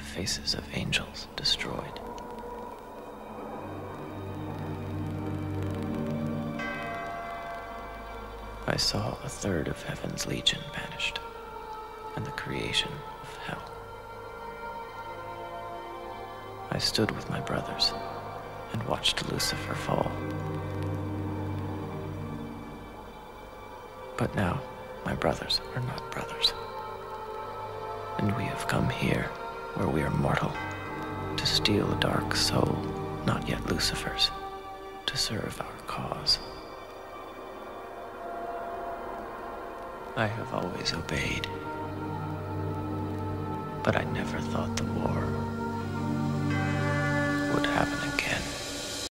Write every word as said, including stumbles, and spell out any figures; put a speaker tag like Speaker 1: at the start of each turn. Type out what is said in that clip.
Speaker 1: faces of angels destroyed. I saw a third of heaven's legion vanished, and the creation of hell. I stood with my brothers and watched Lucifer fall. But now, my brothers are not brothers. And we have come here, where we are mortal, to steal a dark soul, not yet Lucifer's, to serve our cause. I have always obeyed, but I never thought the war would happen again.